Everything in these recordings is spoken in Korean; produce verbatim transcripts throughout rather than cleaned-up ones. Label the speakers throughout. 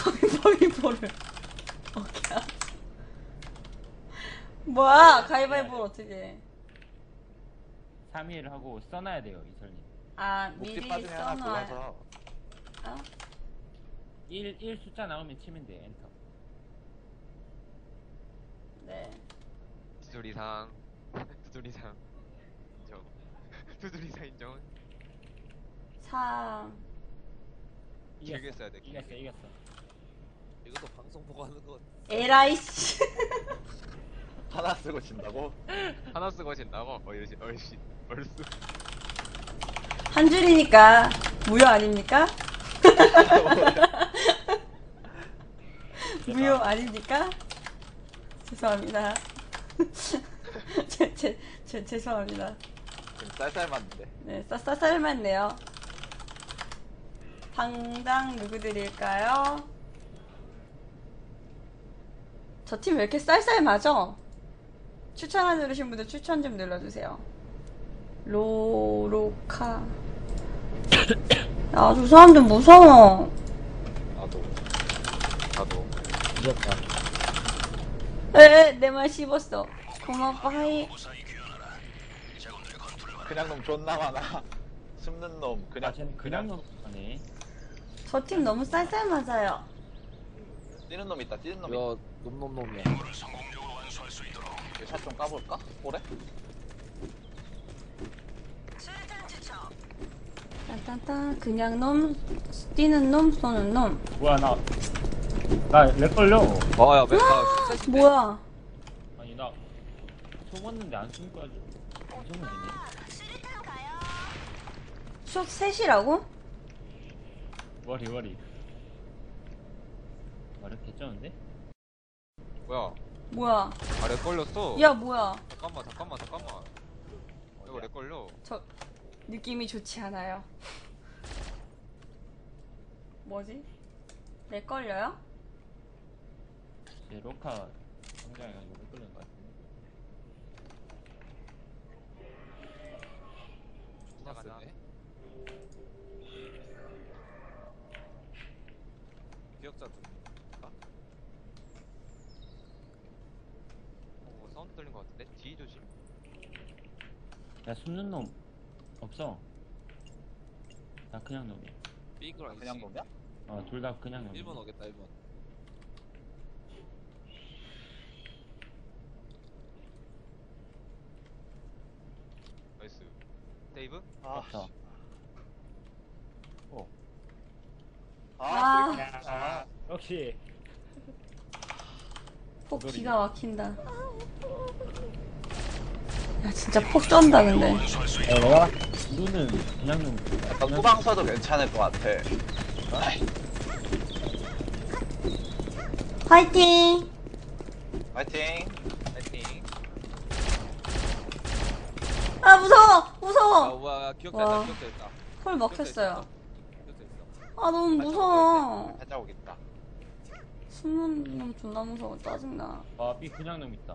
Speaker 1: 가위바위보를 어떻게 하지? 뭐야 가위바위보를 어떻게 해?
Speaker 2: 삼 일 하고 써놔야 돼요, 이설님.
Speaker 1: 아
Speaker 3: 목지
Speaker 1: 미리
Speaker 3: 빠지면 하나
Speaker 1: 써놔.
Speaker 3: 골라서.
Speaker 1: 어?
Speaker 2: 일, 일 숫자 나오면 치면 돼, 엔터.
Speaker 1: 네.
Speaker 4: 두둘 이상. 두둘 이상. 인정. 두둘 이상 인정.
Speaker 1: 삼.
Speaker 4: 길게 써야 돼.
Speaker 2: 이겼어,
Speaker 4: 길게.
Speaker 2: 이겼어.
Speaker 5: 이것도 방송 보고 하는 거.
Speaker 1: 에라이 씨.
Speaker 3: 하나 쓰고 진다고?
Speaker 4: 하나 쓰고 진다고? 어이씨, 어이씨, 얼쑤.
Speaker 1: 한 줄이니까 무효 아닙니까? 무효 아닙니까? 죄송합니다. 제, 제, 제, 죄송합니다.
Speaker 3: 지금 쌀쌀 맞는데.
Speaker 1: 네, 쌀쌀쌀맞네요. 당당 누구 드릴까요? 저 팀 왜 이렇게 쌀쌀 맞아? 추천 안 누르신 분들 추천 좀 눌러주세요. 로로카. 야, 저 사람들 무서워.
Speaker 3: 나도. 나도.
Speaker 2: 이겼다.
Speaker 1: 에, 내 말 씹었어. 고마워, 하이.
Speaker 3: 그냥 놈 존나 많아. 숨는 놈 그냥
Speaker 2: 아, 쟤는 그냥 넘어가네.
Speaker 1: 저 팀 너무 쌀쌀 맞아요.
Speaker 3: 뛰는 놈 있다. 뛰는 놈 있다.
Speaker 5: 이거 놈놈놈이야.
Speaker 3: 샷좀 까볼까? 볼에?
Speaker 1: 딴딴딴 그냥 놈, 뛰는 놈, 쏘는 놈.
Speaker 2: 뭐야, 나. 나 렉 걸려.
Speaker 5: 어야 메카 셋인데.
Speaker 1: 뭐야?
Speaker 2: 아니, 나. 속았는데 안 숨을 거야. 안 숨으면 되네.
Speaker 1: 숏 셋이라고?
Speaker 2: 워리, 워리. 머리 개쩌는데?
Speaker 4: 뭐야?
Speaker 1: 뭐야?
Speaker 4: 아, 렉 걸렸어.
Speaker 1: 야, 뭐야?
Speaker 4: 잠깐만, 잠깐만, 잠깐만. 이거 렉 걸려.
Speaker 1: 저, 느낌이 좋지 않아요. 뭐지? 내 걸려요?
Speaker 2: 얘 로카 성장해가지고 렉 걸린 것 같은데.
Speaker 5: 존나 세네. 기억자 좀.
Speaker 4: 어, 사운드 들린 것 같은데? 뒤 조심.
Speaker 2: 야, 숨는 놈 없어. 나 그냥 놈이야.
Speaker 5: 삐그랑
Speaker 3: 그냥 놈이야?
Speaker 2: 어, 둘 다 그냥 놈이야.
Speaker 5: 일 번 오겠다 일 번.
Speaker 4: 나이스. 세이브?
Speaker 3: 아,
Speaker 2: 없어. 오.
Speaker 3: 아,
Speaker 1: 아,
Speaker 2: 야, 역시.
Speaker 1: 폭 기가 막힌다. 야, 진짜 폭 쩐다, 근데.
Speaker 2: 야, 내가 눈은 그냥 놈.
Speaker 3: 약간 후방 써도 괜찮을 것 같아. 아이,
Speaker 1: 화이팅!
Speaker 3: 파이팅.
Speaker 4: 파이팅.
Speaker 1: 아, 무서워!
Speaker 5: 아
Speaker 1: 무서워!
Speaker 5: 뭐야 기억자
Speaker 1: 와.
Speaker 5: 있다 기억자 있다.
Speaker 1: 콜 먹혔어요.
Speaker 5: 기억자 있어.
Speaker 1: 아, 너무 무서워.
Speaker 3: 살짝 오겠다.
Speaker 1: 숨는 놈 존나 무서워. 짜증나.
Speaker 2: 아, 삐 그냥 놈 있다.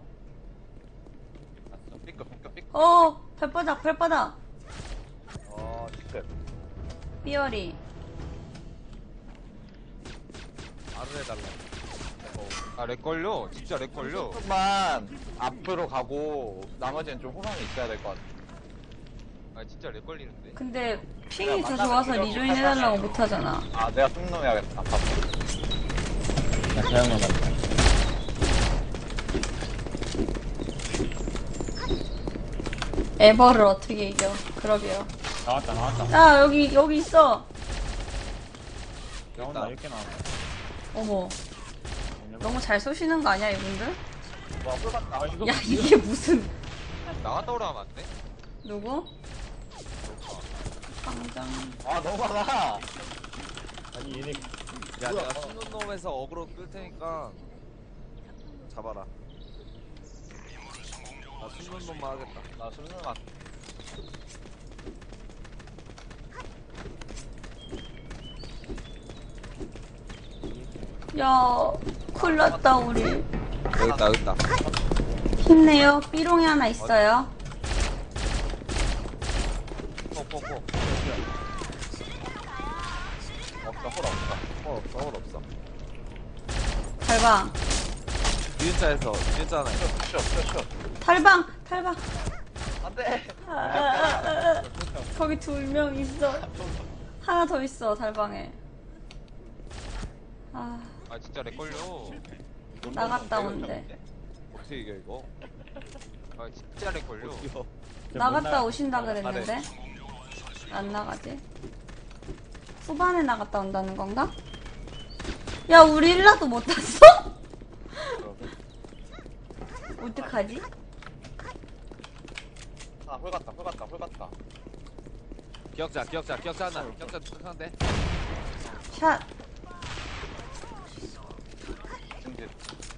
Speaker 3: 삐끗, 삐끗, 삐끗.
Speaker 1: 어, 발바닥, 발바닥.
Speaker 3: 어, 삐끗.
Speaker 1: 삐어리.
Speaker 5: 말을 해달라.
Speaker 4: 아, 렉 걸려. 진짜 렉 걸려.
Speaker 3: 조금만 앞으로 가고 나머지는 좀 후방에 있어야 될 것 같아.
Speaker 4: 아, 진짜 렉 걸리는데.
Speaker 1: 근데 핑이 더 좋아서 리조인 해달라고 못하잖아.
Speaker 3: 아, 내가 숨는 놈 해야겠다. 아파.
Speaker 2: 나 그냥 놈 같다.
Speaker 1: 에버를 어떻게 이겨? 그러게요.
Speaker 2: 나왔다, 나왔다.
Speaker 1: 야, 여기, 여기 있어.
Speaker 2: 나온다, 이렇게 나온다.
Speaker 1: 어머. 너무 잘 쏘시는 거 아니야, 이분들?
Speaker 3: 와, 뿔봤다.
Speaker 2: 아, 이거.
Speaker 1: 야, 이게 무슨.
Speaker 4: 나갔다 오라면 안 돼?
Speaker 1: 누구? 당장.
Speaker 3: 아, 너무 많아.
Speaker 2: 아니, 얘네.
Speaker 5: 야 내가 숨는 놈에서 어그로 끌 테니까 잡아라. 나 숨는 놈만 하겠다.
Speaker 3: 나 숨는 놈.
Speaker 1: 야, 큰일 났다, 우리.
Speaker 5: 여기 있다 여기 있다.
Speaker 1: 힘내요. 삐롱이 하나 있어요.
Speaker 5: 뽀뽀뽀.
Speaker 3: 없어, 홀 없어.
Speaker 5: 어 없어 홀 없어.
Speaker 1: 달방.
Speaker 5: 니은자에서 니은자 하나 있어.
Speaker 3: 쇼, 쇼, 쇼.
Speaker 1: 달방, 달방.
Speaker 3: 안 돼.
Speaker 1: 아, 아, 아, 아. 거기 둘 명 있어. 하나 더 있어, 달방에. 아,
Speaker 4: 아 진짜 렉걸려.
Speaker 1: 나갔다 온대.
Speaker 5: 어떻게 이겨 이거?
Speaker 4: 아 진짜 렉걸려.
Speaker 5: 이겨.
Speaker 1: 나갔다 오신다 그랬는데? 안 나가지? 후반에 나갔다 온다는 건가? 야, 우리 일라도 못 탔어? 어떡하지?
Speaker 3: 아, 홀 갔다, 홀 갔다, 홀 갔다.
Speaker 5: 기억자 기억자 기억자 하나. 기억자 상대.
Speaker 1: 샷.
Speaker 3: 승진.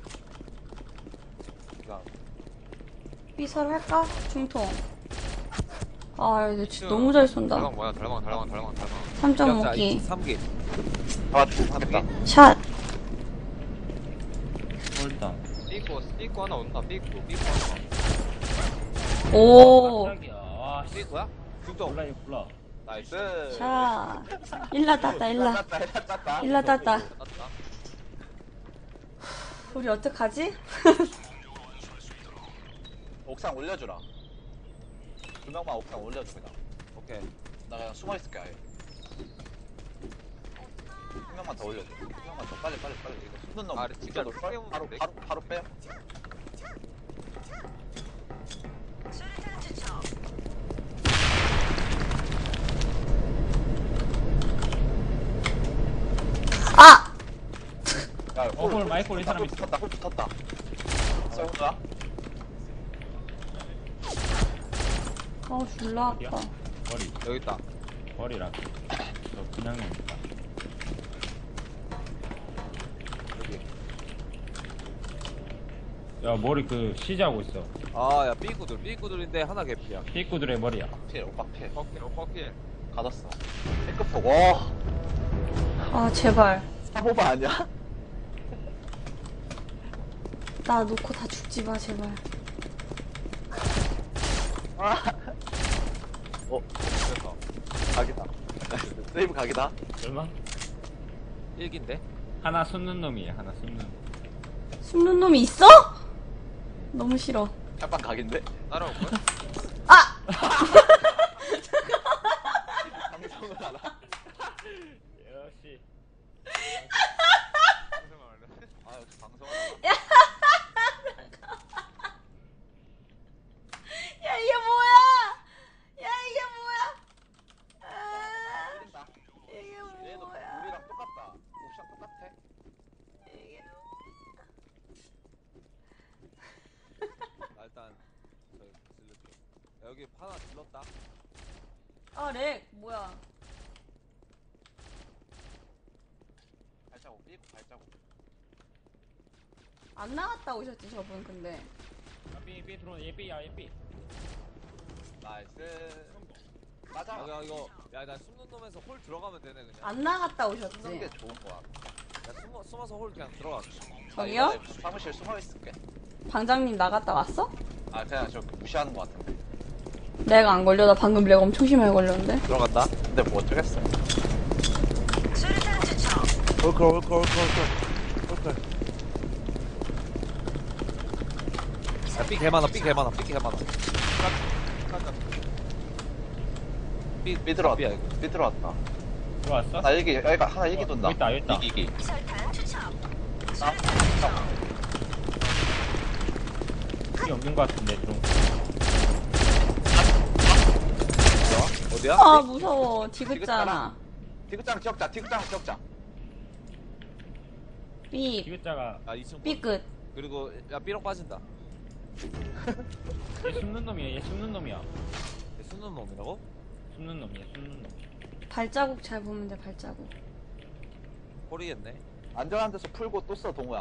Speaker 3: 야,
Speaker 1: 삐설 할까? 중통. 아, 얘 진짜 너무 잘 쏜다.
Speaker 4: 달방 뭐야? 달방 달방 달방 달방.
Speaker 1: 삼 점 오
Speaker 5: 기억자
Speaker 1: 기.
Speaker 5: 삼 기.
Speaker 3: 아, 죽겠다.
Speaker 1: 샷.
Speaker 2: 홀다.
Speaker 4: 삐고 삐고 하나 온다. 삐고 삐고 하나.
Speaker 1: 오.
Speaker 2: 깜짝이야. 와, 씨.
Speaker 5: 삐고야? 중동.
Speaker 2: 몰라, 이거 몰라.
Speaker 3: 나이스.
Speaker 1: 자. 일라 땄다, 일라.
Speaker 3: 땄다, 일라 땄다.
Speaker 1: 일라 땄다.
Speaker 4: 땄다.
Speaker 1: 우리 어떡하지?
Speaker 3: 옥상 올려주라. 두 명만 옥상 올려줘, 그냥.
Speaker 5: 오케이.
Speaker 3: 나 그냥 숨어있을게, 아예. 한 명만 더 올려줘. 한 명만 더. 빨리, 빨리, 빨리. 이거 숨는 놈.
Speaker 4: 아, 진짜
Speaker 3: 너
Speaker 4: 크게
Speaker 3: 바로,
Speaker 4: 오는데?
Speaker 3: 바로, 바로 빼요.
Speaker 1: 아!
Speaker 3: 야,
Speaker 2: 어, 홀, 마이콜 이 사람
Speaker 3: 홀
Speaker 2: 있어.
Speaker 3: 붙었다, 홀 붙었다. 썰거야?
Speaker 1: 어, 졸라 아파.
Speaker 2: 머리,
Speaker 5: 여기 있다.
Speaker 2: 머리라. 저 그냥 놈이다.
Speaker 5: 여기.
Speaker 2: 야, 머리 그 시지하고 있어.
Speaker 5: 아야 삐꾸들 삐꾸들인데 하나 개피야.
Speaker 2: 삐꾸들의 머리야.
Speaker 3: 필, 오빠 필.
Speaker 4: 퍽필 퍽필.
Speaker 3: 가뒀어. 삐끗폭, 와.
Speaker 1: 아, 제발.
Speaker 3: 사보바 아니야?
Speaker 1: 나 놓고 다 죽지 마, 제발.
Speaker 3: 아. 어,
Speaker 5: 됐어.
Speaker 3: 각이다. 세이브 각이다.
Speaker 2: 얼마?
Speaker 5: 일기인데.
Speaker 2: 하나 숨는 놈이야, 하나 숨는 놈.
Speaker 1: 숨는 놈이 있어? 너무 싫어.
Speaker 3: 약간 각인데?
Speaker 4: 따라올 거야?
Speaker 1: 아!
Speaker 3: 방송을 알아.
Speaker 2: 역시.
Speaker 3: 아, 역시 방송을 알아.
Speaker 1: 야, 이게 뭐야? 야, 이게 뭐야? 아,
Speaker 3: 때린다.
Speaker 1: 이게
Speaker 3: 얘도
Speaker 1: 뭐야?
Speaker 3: 우리랑 똑같다. 옵션 똑같아.
Speaker 1: 이게
Speaker 5: 나 일단 저기 질러줘. 야, 여기 하나 질렀다.
Speaker 1: 아, 렉. 뭐야?
Speaker 3: 발자국, 삐고 발자국.
Speaker 1: 안 나갔다 오셨지, 저분, 근데.
Speaker 2: 아, 삐, 삐 들어오네. 얘 삐야, 얘 삐.
Speaker 3: 나이스. 맞아.
Speaker 5: 야, 야 이거 야나 숨는 놈에서 홀 들어가면 되네 그냥.
Speaker 1: 안 나갔다
Speaker 3: 숨는 게
Speaker 1: 오셨지.
Speaker 3: 좋은 거야.
Speaker 5: 야 숨어 숨어서 홀 그냥 들어갈게.
Speaker 1: 저기요?
Speaker 3: 나 이번에 사무실 숨어 있을게.
Speaker 1: 방장님 나갔다 왔어?
Speaker 3: 아, 그냥 저 무시하는 거 같은데.
Speaker 1: 렉 안 걸려? 나 방금 렉 엄청 심하게 걸렸는데?
Speaker 5: 들어간다.
Speaker 3: 근데 뭐 어쩌겠어.
Speaker 5: 홀클 홀클 홀클 홀클 홀클. 야삐 개많아 삐 개많아 삐 개많아. 삐
Speaker 3: 삐 들어왔다.
Speaker 5: 삐야 이거.
Speaker 3: 삐 들어왔다.
Speaker 2: 들어왔어?
Speaker 3: 나 일기, 여기가 하나 일기
Speaker 2: 어,
Speaker 3: 돈다.
Speaker 2: 여기 있다, 여기 있다.
Speaker 3: 이기, 이기. 나?
Speaker 2: 삐 없는 것 같은데, 들어온 거.
Speaker 5: 어디야?
Speaker 1: 아, 무서워. 디귿자나.
Speaker 3: 디귿장 기억자, 디귿장 기억자.
Speaker 1: 삐,
Speaker 2: 디귿자가
Speaker 5: 아 이 층.
Speaker 1: 삐끗.
Speaker 5: 그리고 야 삐롱 빠진다.
Speaker 2: 얘 숨는 놈이야, 얘 숨는 놈이야.
Speaker 5: 얘 숨는 놈이라고?
Speaker 2: 숨는 놈이야, 숨는 놈.
Speaker 1: 발자국 잘 보면 돼, 발자국.
Speaker 5: 홀이겠네.
Speaker 3: 안전한 데서 풀고 또 써, 동호야.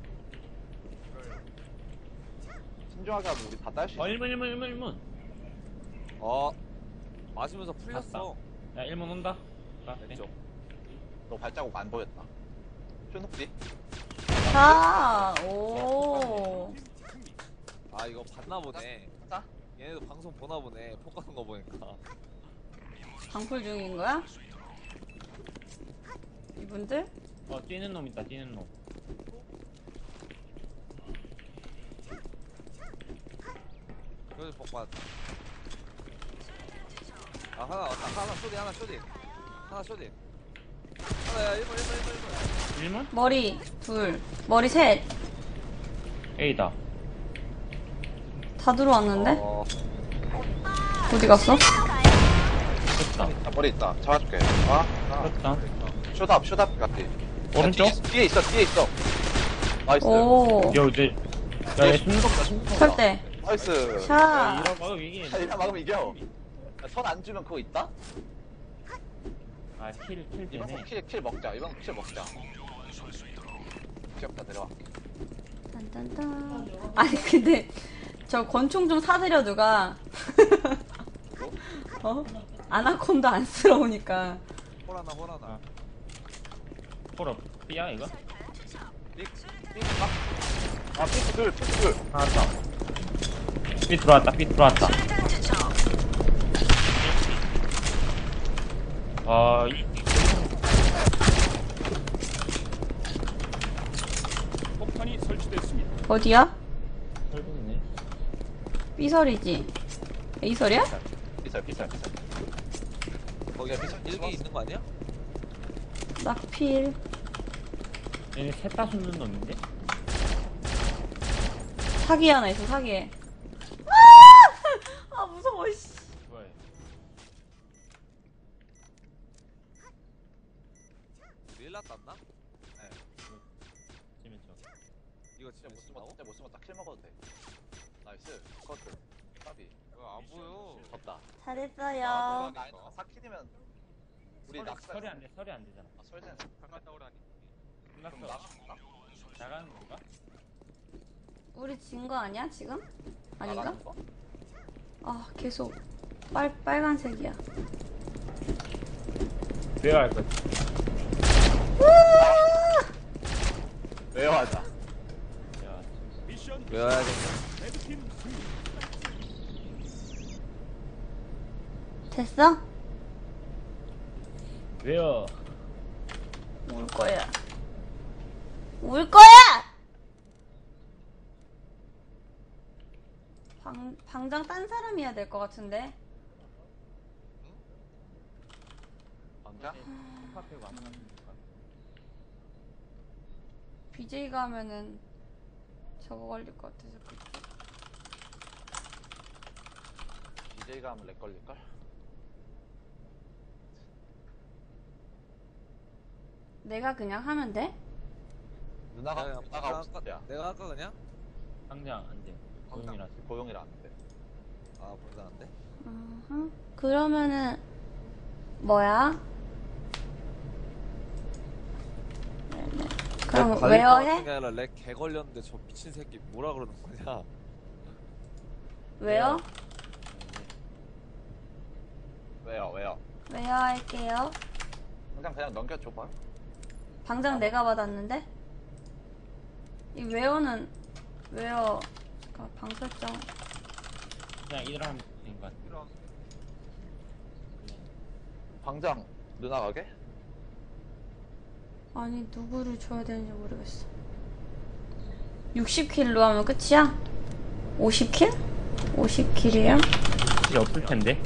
Speaker 3: 신중하게 하면 우리 다 딸 수
Speaker 2: 어,
Speaker 3: 있어.
Speaker 2: 일문, 일문, 일문, 일문.
Speaker 5: 어 맞으면서 풀렸어.
Speaker 2: 야, 일문 온다. 가, 네.
Speaker 5: 왼쪽.
Speaker 3: 너 발자국 안 보였다. 쇼눕지?
Speaker 1: 자, 오.
Speaker 5: 아 이거 봤나 보네.
Speaker 3: 자.
Speaker 5: 얘네도 방송 보나 보네. 폭 가는 거 보니까.
Speaker 1: 방풀 중인 거야? 이분들?
Speaker 2: 어, 뛰는 놈 있다, 뛰는 놈.
Speaker 5: 쇼디 폭 받았다. 아 하나 왔다. 하나 쇼디 하나 쇼디. 하나 쇼디. 하나 야 일번 일번 일번 일번.
Speaker 2: 일문?
Speaker 1: 머리 둘, 머리 셋.
Speaker 2: A다.
Speaker 1: 다 들어왔는데?
Speaker 3: 어,
Speaker 1: 어디 갔어?
Speaker 2: 됐다.
Speaker 3: 아, 머리 있다. 잡아줄게. 아, 아.
Speaker 2: 됐다.
Speaker 3: 쇼답, 쇼답 같아.
Speaker 2: 오른쪽?
Speaker 3: 야, 뒤에, 뒤에 있어, 뒤에 있어. 나이스.
Speaker 1: 오.
Speaker 2: 야, 이제. 야, 얘 숨는다, 숨는다.
Speaker 1: 설대.
Speaker 3: 나이스.
Speaker 1: 샤.
Speaker 2: 이런 거 이게.
Speaker 3: 야, 일단 막으면 이겨. 선 안 주면 그거 있다?
Speaker 2: 아, 킬, 킬
Speaker 3: 이번
Speaker 2: 되네.
Speaker 3: 거 킬, 킬 먹자. 이번 거 킬 먹자. 귀엽다, 내려와.
Speaker 1: 딴딴딴. 아니 근데 저 권총 좀 사드려 누가. 어? 아나콘다 안쓰러우니까.
Speaker 5: 홀 하나 홀 하나.
Speaker 2: 아. 홀업. B야, 이거?
Speaker 3: 삑, 삑, 막. 아, 삑, 둘, 삑, 둘.
Speaker 2: 나왔다. B 들어왔다, B 들어왔다. 아, 이,
Speaker 6: 폭탄이 설치됐습니다.
Speaker 1: 어디야?
Speaker 2: 설득이네.
Speaker 1: B설이지. A설이야?
Speaker 3: 비쌀, 비쌀, 비쌀.
Speaker 5: 거기 일기 있는 거 아니야?
Speaker 1: 낙필.
Speaker 2: 얘네 셋 다 숨는 놈인데?
Speaker 1: 사기 하나 있어 사기. 아! 아 무서워 씨.
Speaker 2: 뭐야?
Speaker 5: 우리 일라 땄나?
Speaker 2: 지면 저.
Speaker 5: 이거
Speaker 3: 진짜
Speaker 5: 진짜
Speaker 3: 못
Speaker 5: 못
Speaker 3: 쓰면,
Speaker 5: 쓴다고?
Speaker 3: 진짜 못 쓰면 딱 킬 먹어도 돼. 나이스. 컷. 까비.
Speaker 5: 이거 안 보여.
Speaker 3: 졌다.
Speaker 1: 잘했어요.
Speaker 3: 아, 나인 사 킬이면 우리
Speaker 2: 설이,
Speaker 3: 낙사.
Speaker 2: 설이 안 돼, 설이 안 되잖아.
Speaker 3: 아, 설된.
Speaker 4: 잠깐 오라니.
Speaker 3: 그럼
Speaker 2: 끝났어.
Speaker 3: 나가?
Speaker 2: 나가는 건가?
Speaker 1: 우리 진 거 아니야 지금? 아닌가?
Speaker 3: 나가는 거?
Speaker 1: 아 계속 빨 빨간색이야.
Speaker 2: 내가 할 거지.
Speaker 3: 왜요 하자.
Speaker 2: 야,
Speaker 6: 미션
Speaker 5: 외워야겠네.
Speaker 6: 레드팀 승리.
Speaker 1: 됐어?
Speaker 2: 왜요?
Speaker 1: 울 거야. 울 거야! 방, 방장 딴 사람이 해야 될 것 같은데?
Speaker 3: 방자?
Speaker 2: 파 빼고 아무나 습니까
Speaker 1: 비제이가 하면은 저거 걸릴 것 같아서.
Speaker 3: 디제이가 하면 렉 걸릴걸?
Speaker 1: 내가 그냥 하면 돼?
Speaker 3: 누나가,
Speaker 5: 내가
Speaker 3: 누나가 하고
Speaker 5: 아까
Speaker 3: 싶대야.
Speaker 5: 내가 할까 그냥?
Speaker 2: 당장 안 돼. 고용이라서.
Speaker 3: 고용이라 안 돼.
Speaker 5: 아 불가능한데?
Speaker 1: 어허. 그러면은 뭐야? 네네. 그럼 웨어 해?
Speaker 5: 게 아니라 렉개 걸렸는데 저 미친 새끼 뭐라 그러는 거냐?
Speaker 1: 웨어?
Speaker 3: 왜요, 왜요?
Speaker 1: 웨어 할게요.
Speaker 3: 그냥 그냥 넘겨줘봐.
Speaker 1: 방장 내가 받았는데? 이 웨어는 웨어가 방 설정.
Speaker 2: 그냥 이대로 하면 되는 거 같아.
Speaker 4: 이런.
Speaker 2: 그냥.
Speaker 3: 방장 누나 가게?
Speaker 1: 아니 누구를 줘야 되는지 모르겠어. 육십 킬로 하면 끝이야? 오십 킬? 오십 킬이야?
Speaker 2: 혹시 없을 텐데?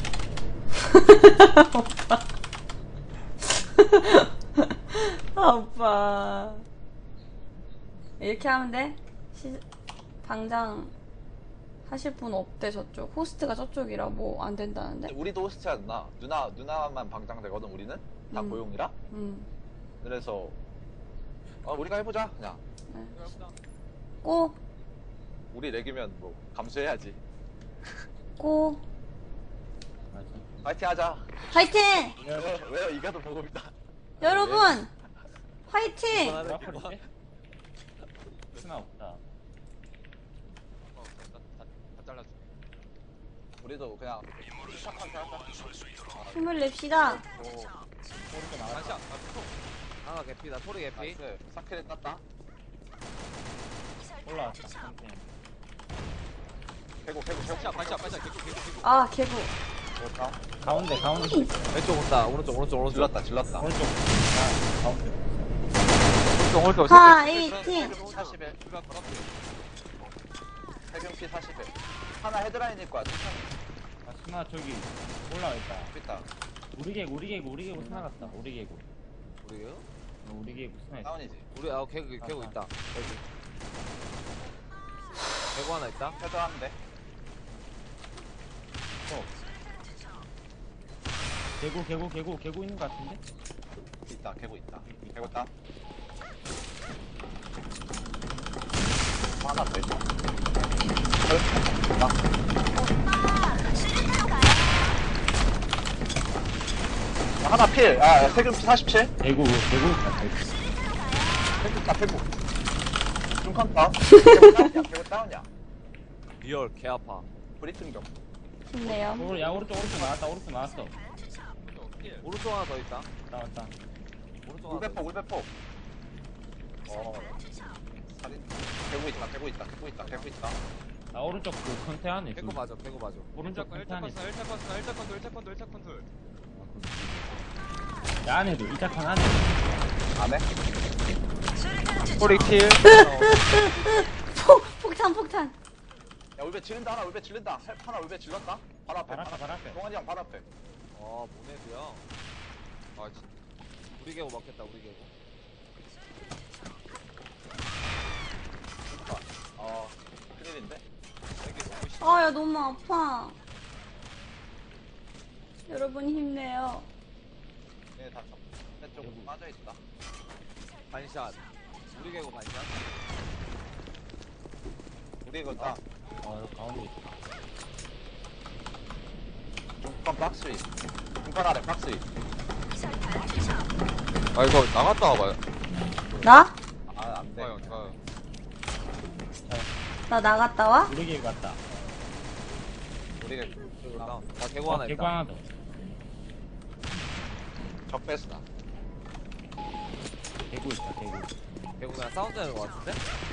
Speaker 1: 아 오빠 이렇게 하면 돼? 시... 방장 하실 분 없대 저쪽. 호스트가 저쪽이라 뭐 안 된다는데?
Speaker 3: 우리도 호스트야 누나. 누나 누나만 방장 되거든. 우리는 다
Speaker 1: 음.
Speaker 3: 고용이라.
Speaker 1: 음.
Speaker 3: 그래서 어 우리가 해보자 그냥.
Speaker 1: 꼬!
Speaker 3: 우리 렉이면 뭐 감수해야지.
Speaker 1: 꼬!
Speaker 2: 맞아.
Speaker 3: 파이팅 하자.
Speaker 1: 화이팅!
Speaker 3: 왜요? 왜요? 이겨도 보급이다.
Speaker 1: 여러분! 화이팅!
Speaker 2: 라플인데? 스나 없다.
Speaker 4: 어, 다, 다, 다 잘라줘.
Speaker 3: 우리도 그냥 시작하자 하자.
Speaker 1: 힘을 냅시다.
Speaker 3: 오,
Speaker 4: 다시 안, 아, 또.
Speaker 5: 하나 개피다 토리 개피.
Speaker 3: 나이스. 사킬을 땄다.
Speaker 2: 올라왔다. 삼팀.
Speaker 3: 개고 개고 개고.
Speaker 4: 반샷, 반샷, 반샷. 개구, 개구, 개구.
Speaker 1: 아 개구.
Speaker 3: 좋다.
Speaker 2: 가운데, 가운데.
Speaker 5: 왼쪽 온다. 오른쪽 오른쪽 오른쪽.
Speaker 3: 질렀다 질렀다.
Speaker 2: 오른쪽. 아, 가운데.
Speaker 5: 오른쪽 오른쪽.
Speaker 1: 화이팅!
Speaker 3: 사십일.
Speaker 4: 누가 걸었대.
Speaker 3: 세균피 사십에. 하나 헤드라인일 거야, 천천히.
Speaker 2: 아, 스나 저기 올라와 있다.
Speaker 3: 있다.
Speaker 2: 우리 개구, 우리 개구, 우리 개구 스나 갔다. 우리 개구.
Speaker 5: 우리게요?
Speaker 2: 어, 우리 개구 스나 있다.
Speaker 3: 다운이지.
Speaker 5: 우리 아 개구 개구
Speaker 2: 아,
Speaker 5: 있다. 여기. 개구 하나 있다.
Speaker 3: 헤드하면 돼.
Speaker 2: 어. 개구, 개구, 개구, 개구 있는 것 같은데?
Speaker 3: 있다, 개구 있다. 개구 있다. 하나 더 있다. 나. 하나 필. 아, 세균피 사십칠.
Speaker 2: 개구, 개구 있다. 개구.
Speaker 3: 페북 다 페북. 중컨 다운. 개구 다운이야. 개구 다운이야.
Speaker 5: 리얼 개 아파.
Speaker 3: 브리튼경.
Speaker 1: 힘내요.
Speaker 2: 오른, 야, 오른쪽, 오른쪽 나왔다. 오른쪽 나왔어.
Speaker 5: 오른쪽 하나 더 있다.
Speaker 2: 나왔다.
Speaker 5: 오른쪽 하나. 더
Speaker 3: 울베폭 울베폭. 어. 살인. 개구 있다. 개구 있다. 개구 있다. 개구 있다.
Speaker 2: 나 오른쪽 그 컨테 안에.
Speaker 5: 있다. 개구
Speaker 2: 그
Speaker 5: 맞아. 개구 맞아.
Speaker 2: 오른쪽 컨테 안에.
Speaker 4: 일자컨 일자컨 일자컨 일자컨 일자컨 둘
Speaker 2: 야, 안에도, 이 자판 안에.
Speaker 3: 안 해?
Speaker 5: 꼬리킬.
Speaker 1: 폭, 폭탄, 폭탄.
Speaker 3: 야, 울베 지른다. 하나 울베 지른다. 헬- 하나 울베 질렀다. 바로 앞에.
Speaker 2: 발 앞에, 발 앞에.
Speaker 3: 동환이 형 바로 앞에.
Speaker 5: 아 모네드야. 아 진짜. 우리 개구 맞겠다. 우리 개구.
Speaker 3: 어, 큰일인데?
Speaker 5: 여기 너무 심.
Speaker 1: 아, 야, 너무 아파. 여러분 힘내요.
Speaker 3: 얘네 다 적. 쪽 빠져있다.
Speaker 5: 반샷. 우리 개구 반샷.
Speaker 3: 우리 이거 다
Speaker 2: 어, 여기 가운데 있다.
Speaker 3: 중간 박스 위. 중간 아래 박스 위.
Speaker 4: 아 이거 나갔다 와봐요.
Speaker 1: 나?
Speaker 3: 아, 안 돼.
Speaker 4: 가요 가요.
Speaker 1: 나 나갔다 와?
Speaker 2: 우리 개구 갔다.
Speaker 3: 우리가
Speaker 5: 개구 다운. 나 개구
Speaker 2: 어,
Speaker 5: 하나
Speaker 2: 개구
Speaker 5: 있다.
Speaker 2: 하나 더.
Speaker 3: 적배수다.
Speaker 2: 개구 있다, 개구.
Speaker 5: 개구 그냥 사운드 하는 거 같은데?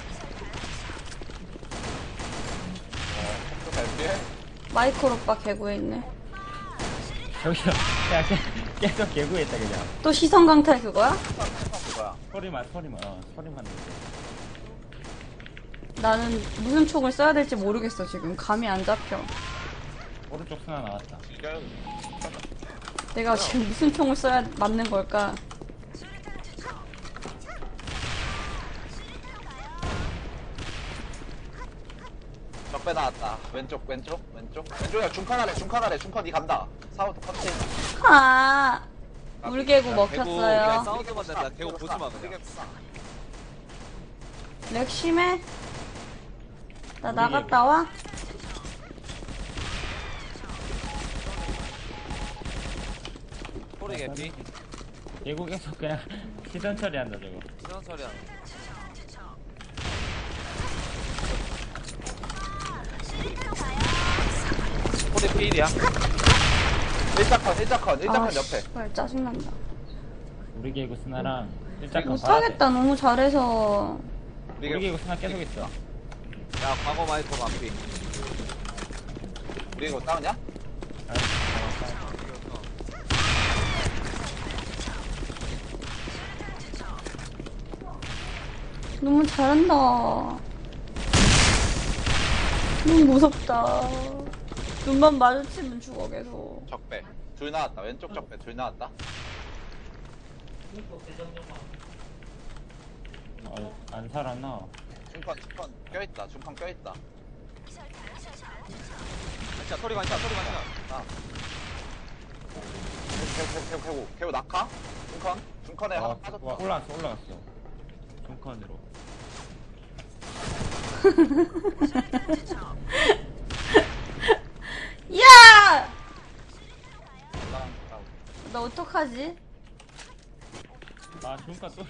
Speaker 3: 또 갈게.
Speaker 1: 마이콜 오빠 개구에 있네.
Speaker 2: 저기요. 야, 계- 계속 개구 있다, 그냥.
Speaker 1: 또 시선 강탈 그거야?
Speaker 3: 그거야.
Speaker 2: 소리만, 소리만, 어, 소리만 들려.
Speaker 1: 나는 무슨 총을 써야 될지 모르겠어 지금. 감이 안 잡혀.
Speaker 2: 오른쪽 스나 나왔다.
Speaker 3: 지금
Speaker 1: 내가 지금 무슨 총을 써야 맞는 걸까?
Speaker 3: 적배 나왔다. 왼쪽, 왼쪽, 왼쪽. 왼쪽이야. 중간 아래, 중간 아래, 중간 니 간다. 사우드 컨테이너.
Speaker 1: 아, 물개구
Speaker 5: 야, 개구 그냥
Speaker 1: 먹혔어요.
Speaker 5: 사운드만 낸다. 개구 보지 마 그냥.
Speaker 1: 렉 심해? 나
Speaker 2: 우리
Speaker 1: 나갔다 와?
Speaker 5: 꼬리 개피.
Speaker 2: 개구 계속 그냥 시선 처리한다, 저거.
Speaker 5: 시선 처리하는. 꼬리 피일이야.
Speaker 3: 일자컨, 일자컨, 일자컨
Speaker 1: 아,
Speaker 3: 옆에.
Speaker 1: 씨발 짜증난다.
Speaker 2: 우리 개구 스나랑 일자kan
Speaker 1: 못하겠다 너무 잘해서.
Speaker 2: 우리 개구 스나 계속 있어.
Speaker 5: 야 과거 마이크 앞이.
Speaker 3: 우리 이거 다운이야?
Speaker 2: 아, 어,
Speaker 1: 너무 잘한다. 너무 무섭다. 눈만 마주치면 죽어 계속.
Speaker 3: 적배. 둘 나왔다. 왼쪽 적배 둘 나왔다.
Speaker 2: 어, 안 살았나?
Speaker 3: 중컨, 중컨 껴있다. 중컨 껴있다.
Speaker 4: 반샷 소리 반샷 소리 반샷.
Speaker 3: 아. 개구, 개구, 개구, 개구. 개구 낙하? 중컨? 중컨에
Speaker 2: 아,
Speaker 3: 하나 빠졌다.
Speaker 2: 와, 올라왔어, 올라왔어. 중컨으로.
Speaker 1: 야!
Speaker 3: 올라간다.
Speaker 1: 나 어떡하지?
Speaker 2: 아, 중컨 또.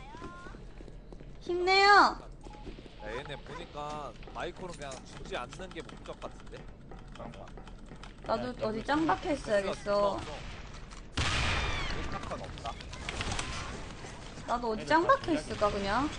Speaker 1: 힘내요.
Speaker 5: 야 얘네 보니까 마이크로 그냥 죽지 않는 게 목적 같은데.
Speaker 1: 나도 어디 짱 박혀 있어야겠어.
Speaker 3: 일자컨 없다.
Speaker 1: 나도 어디 짱 박혀 있을까 그냥.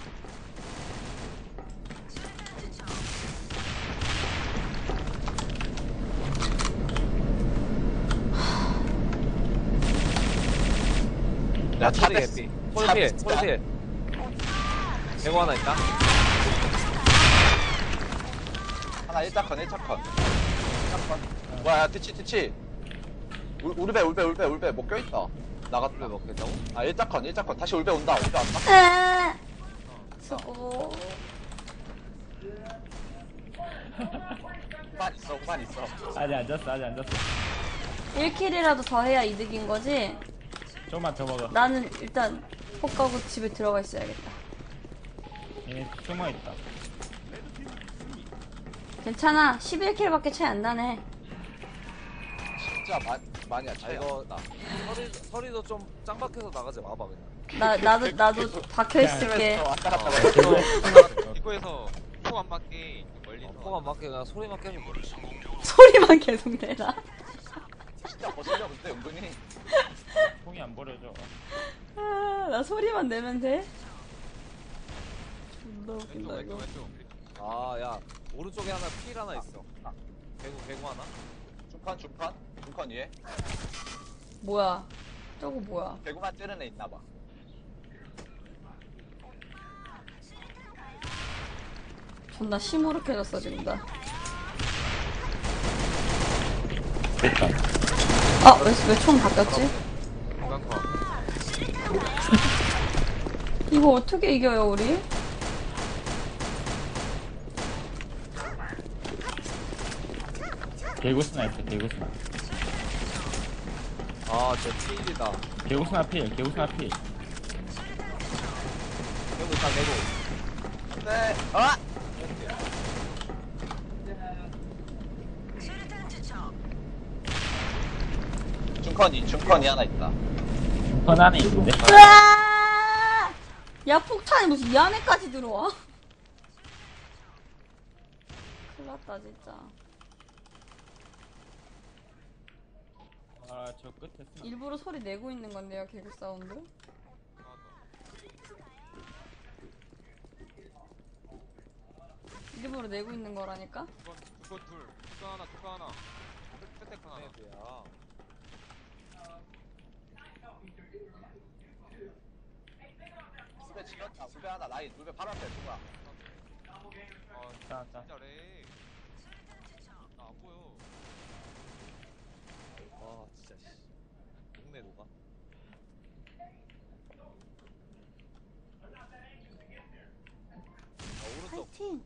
Speaker 3: 야,
Speaker 5: 꼬리
Speaker 3: 차대.
Speaker 5: 개피. 꼬리 필. 꼬리 필. 개구 하나 있다.
Speaker 3: 하나 일자컨 일자컨 일자컨 뭐야 티치 티치 울, 울배 울배 울배 울배 뭐 껴있다 나갔다
Speaker 5: 왜 먹겠다고?
Speaker 3: 아 일자컨 일자컨 다시 울배 온다 울배 왔다
Speaker 1: 아, 수고.
Speaker 3: 후반 있어 후반 있어
Speaker 2: 아직 안 잤어 아직 안 잤어.
Speaker 1: 일 킬이라도 더 해야 이득인 거지?
Speaker 2: 조금만 더 먹어.
Speaker 1: 나는 일단 폭 가고 집에 들어가 있어야겠다.
Speaker 2: 얘네 숨어 있다.
Speaker 1: 괜찮아. 십일 킬밖에 차이 안 나네.
Speaker 3: 진짜 마, 많이 안
Speaker 5: 아
Speaker 3: 차이
Speaker 5: 이거 나 서리 서리도 좀 짱박해서 나가지 마봐 그냥.
Speaker 1: 나, 나도, 나도 박혀 있을게.
Speaker 3: 왔다 갔다
Speaker 4: 입구에서 폭 안 맞게 멀리서.
Speaker 5: 어, 포가 맞게 그냥 소리만 깨면 뭐.
Speaker 1: 소리만 계속 내라.
Speaker 3: 진짜 거슬려 근데 은근히
Speaker 2: 통이 안 버려져.
Speaker 1: 아, 나 소리만 내면 돼? 존나
Speaker 4: 왼쪽
Speaker 1: 웃긴다, 이거.
Speaker 4: 왼쪽 왼쪽.
Speaker 5: 아야 오른쪽에 하나 필 하나 있어. 개구 개구 하나.
Speaker 3: 중컨 중컨 중컨 위에
Speaker 1: 뭐야. 저거 뭐야.
Speaker 3: 배구만 찌른 애 있나봐
Speaker 1: 존나 시무룩해졌어, 지금 나. 아, 왜, 왜 총 바뀌었지?
Speaker 4: 중간커.
Speaker 1: 이거 어떻게 이겨요, 우리?
Speaker 2: 개구스나 있어 개구스나.
Speaker 5: 아저 필이다.
Speaker 2: 개구스나 필 개구스나 필.
Speaker 5: 개구 있다 개구.
Speaker 3: 네 아! 중컨이 중컨이 하나 있다
Speaker 2: 건 안에 있는데.
Speaker 1: 으아! 야, 폭탄이 무슨 이 안에까지 들어와? 큰일 났다, 진짜.
Speaker 2: 아 저 끝에 쓰나.
Speaker 1: 일부러 소리 내고 있는 건데요, 개구 사운드? 일부러 내고 있는 거라니까?
Speaker 4: 두건 두건 둘. 두건 하나 두건 하나. 끝에 건 하나.
Speaker 5: 야
Speaker 3: 울배 지렸다 울배 하나 라인 울배 바로 앞에 누가
Speaker 4: 아
Speaker 2: 자, 자.
Speaker 4: 진짜래. 나 안 보여.
Speaker 5: 아 진짜 씨. 동네 녹아. 아 오른쪽.
Speaker 1: 파이팅!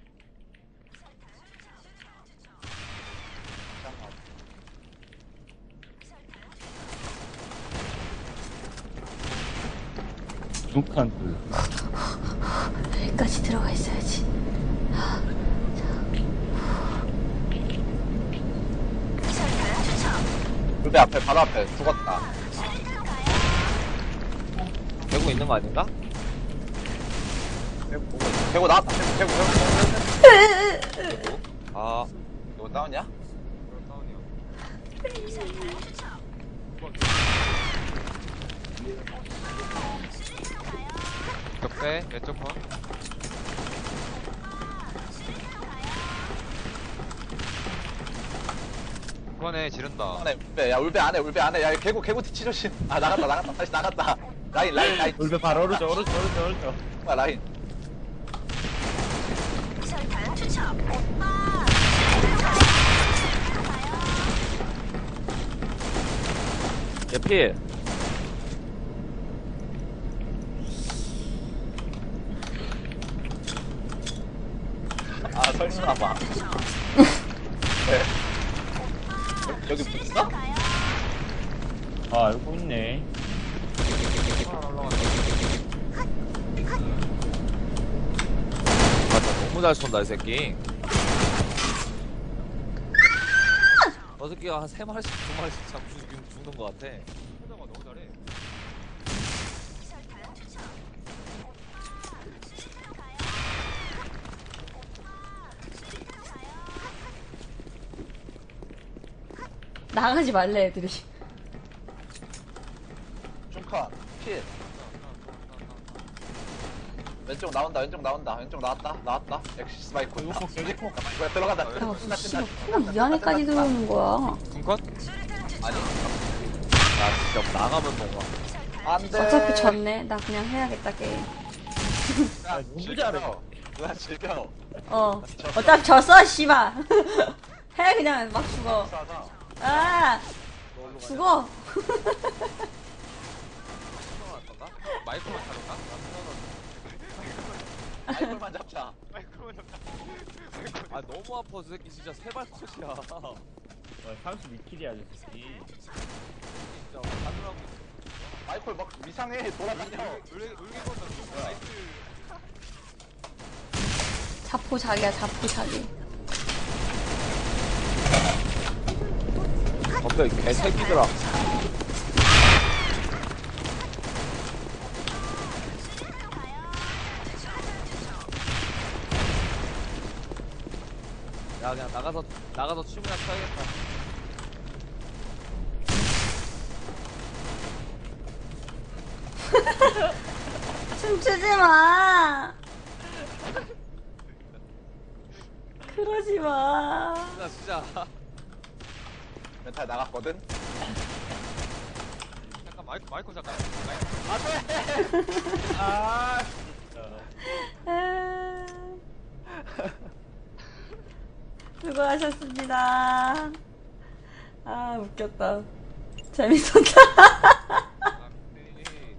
Speaker 2: 중간 둘.
Speaker 1: 여기까지 들어가 있어야지.
Speaker 3: 울배 앞에 바로 앞에 죽었다
Speaker 5: 개구 있는 거 아닌가?
Speaker 3: 배구 보고 있어 배구 나왔다 배구 배구 배구 배구
Speaker 5: 아
Speaker 3: 이거 다운이야?
Speaker 4: 그럼 다운이야. 왼쪽 빼. 왼쪽 건. 그거네 지른다.
Speaker 3: 안에 울배 야 울배 안에 울배 안에 야 개구 개구 뒤치 조심 아 나갔다 나갔다 다시 나갔다 라인 라인 라인
Speaker 2: 울배 바로 오른쪽 오른쪽 오른쪽 오른쪽.
Speaker 3: 아, 라인
Speaker 5: 얘필.
Speaker 3: 아 설마 봐 네. 여기 붙어?
Speaker 2: 아 알고 있네.
Speaker 4: 하나 올라간다.
Speaker 5: 맞아 너무 잘 쏜다 이 새끼. 저 새끼가 한 세 마리씩 두 마리씩 잡고 죽- 죽는 거 같아.
Speaker 4: 소자가 너무 잘해.
Speaker 1: 나가지 말래, 애들이.
Speaker 3: 중컨 필 왼쪽 나온다 왼쪽 나온다 왼쪽 나왔다 나왔다 역시 스파이크
Speaker 2: 여기 폭 여기 폭.
Speaker 3: 뭐야 들어간다
Speaker 1: 야,
Speaker 3: 끝났다
Speaker 1: 무슨 씨발
Speaker 3: 끝났다
Speaker 1: 폭이 이 안에까지 들어오는 거야.
Speaker 4: 군컷?
Speaker 3: 아니
Speaker 5: 나 진짜 나가면 뭔가.
Speaker 3: 안돼
Speaker 1: 어차피 졌네. 나 그냥 해야겠다, 게임.
Speaker 3: 야,
Speaker 2: 너무
Speaker 3: 질
Speaker 2: 잘해.
Speaker 3: 거야. 누나 즐겨.
Speaker 1: 어. 어차피 졌어, 씨발. 해, 그냥 막 죽어.
Speaker 3: 싸다.
Speaker 1: 아! 죽어.
Speaker 5: 왔던가?
Speaker 4: 마이크만 잡을까?
Speaker 3: 아이돌만 잡자.
Speaker 4: 마이크만 잡자.
Speaker 5: 아 너무 아파 저 새끼 진짜 세발컷이야.
Speaker 2: 와, 삼십이 킬이야, 저 새끼.
Speaker 5: 진짜 가느라고
Speaker 3: 아이돌 막 이상해 돌아다녀.
Speaker 4: 울기 울기 건다. 마이크.
Speaker 1: 자포 자기야, 자포 자기.
Speaker 5: 갑자기 개새끼들아. 야 그냥 나가서 나가서 춤이나 춰야겠다.
Speaker 1: 춤추지 마. 그러지 마.
Speaker 5: 나 진짜
Speaker 3: 멘탈 나갔거든.
Speaker 4: 잠깐 마이크 마이크 잠깐. 마이크.
Speaker 3: 아.
Speaker 1: 아. 수고하셨습니다. 아, 웃겼다. 재밌었다.
Speaker 4: 아, 네.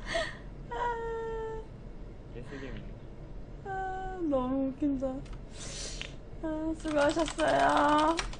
Speaker 2: 개쓰레기.
Speaker 1: 아, 너무 웃긴다. 아, 수고하셨어요.